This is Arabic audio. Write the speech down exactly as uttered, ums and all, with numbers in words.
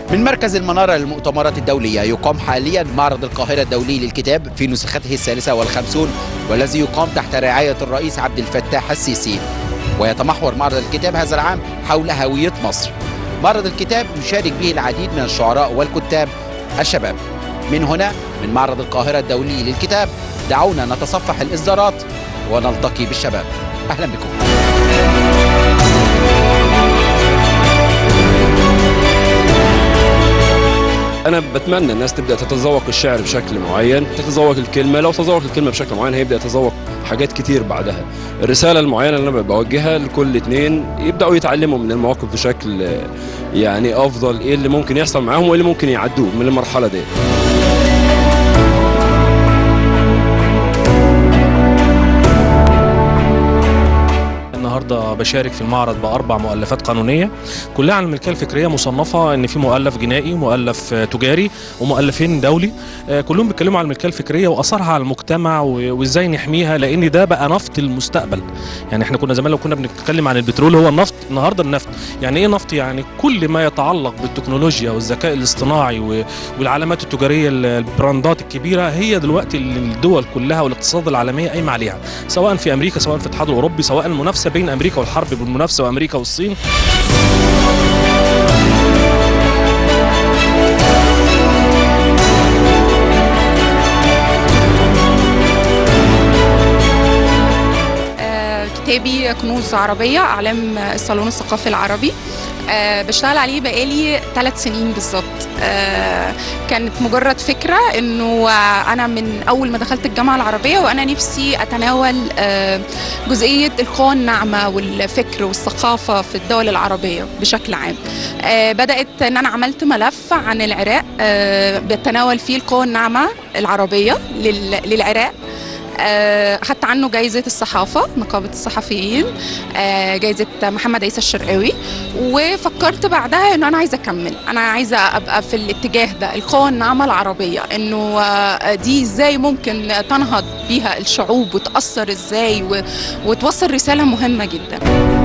من مركز المنارة للمؤتمرات الدولية يقام حاليا معرض القاهرة الدولي للكتاب في نسخته الثالثة والخمسون، والذي يقام تحت رعاية الرئيس عبد الفتاح السيسي. ويتمحور معرض الكتاب هذا العام حول هوية مصر. معرض الكتاب يشارك به العديد من الشعراء والكتاب الشباب. من هنا من معرض القاهرة الدولي للكتاب دعونا نتصفح الإصدارات ونلتقي بالشباب. أهلا بكم. أنا بتمنى الناس تبدأ تتذوق الشعر بشكل معين، تتذوق الكلمة، لو تذوق الكلمة بشكل معين هيبدأ يتذوق حاجات كتير بعدها. الرسالة المعينة اللي أنا بوجهها لكل اتنين يبدأوا يتعلموا من المواقف بشكل يعني أفضل، إيه اللي ممكن يحصل معاهم وإيه اللي ممكن يعدوه من المرحلة دي. النهارده بشارك في المعرض بأربع مؤلفات قانونية كلها عن الملكية الفكرية، مصنفة ان في مؤلف جنائي ومؤلف تجاري ومؤلفين دولي، كلهم بيتكلموا عن الملكية الفكرية وأثرها على المجتمع وازاي نحميها، لان ده بقى نفط المستقبل. يعني احنا كنا زمان لو كنا بنتكلم عن البترول هو النفط، النهارده النفط. يعني ايه نفط؟ يعني كل ما يتعلق بالتكنولوجيا والذكاء الاصطناعي والعلامات التجارية، البراندات الكبيرة، هي دلوقتي الدول كلها والاقتصاد العالمية قايمة عليها، سواء في امريكا سواء في الاتحاد الاوروبي، سواء المنافسة بين امريكا والحرب بالمنافسه وامريكا والصين. آه، كتابي كنوز عربيه اعلام الصالون الثقافي العربي. أه بشتغل عليه بقالي ثلاث سنين بالظبط. أه كانت مجرد فكرة انه انا من اول ما دخلت الجامعة العربية وانا نفسي اتناول أه جزئية القوى الناعمة والفكر والثقافة في الدول العربية بشكل عام. أه بدأت ان انا عملت ملف عن العراق أه بتناول فيه القوى الناعمة العربية للعراق. أخذت عنه جايزة الصحافة، نقابة الصحفيين، جايزة محمد عيسى الشرقاوي، وفكرت بعدها انه انا عايزة اكمل، انا عايزة ابقى في الاتجاه ده، القوى الناعمة العربية، انه دي ازاي ممكن تنهض بيها الشعوب وتأثر ازاي وتوصل رسالة مهمة جدا.